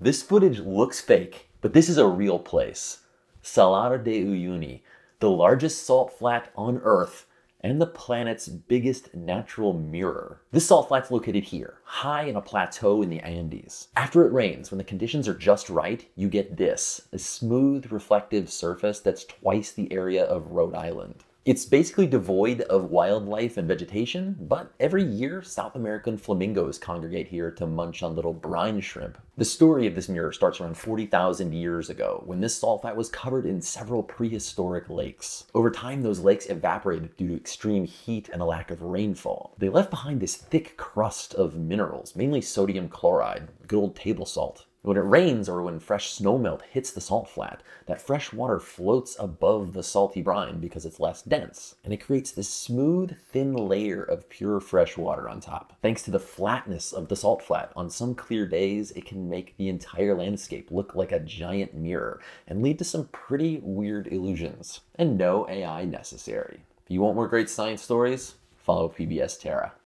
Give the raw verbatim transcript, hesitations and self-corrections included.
This footage looks fake, but this is a real place. Salar de Uyuni, the largest salt flat on Earth and the planet's biggest natural mirror. This salt flat's located here, high in a plateau in the Andes. After it rains, when the conditions are just right, you get this, a smooth, reflective surface that's twice the area of Rhode Island. It's basically devoid of wildlife and vegetation, but every year South American flamingos congregate here to munch on little brine shrimp. The story of this mirror starts around forty thousand years ago, when this salt flat was covered in several prehistoric lakes. Over time, those lakes evaporated due to extreme heat and a lack of rainfall. They left behind this thick crust of minerals, mainly sodium chloride, good old table salt. When it rains or when fresh snowmelt hits the salt flat, that fresh water floats above the salty brine because it's less dense, and it creates this smooth, thin layer of pure fresh water on top. Thanks to the flatness of the salt flat, on some clear days, it can make the entire landscape look like a giant mirror and lead to some pretty weird illusions. And no A I necessary. If you want more great science stories, follow P B S Terra.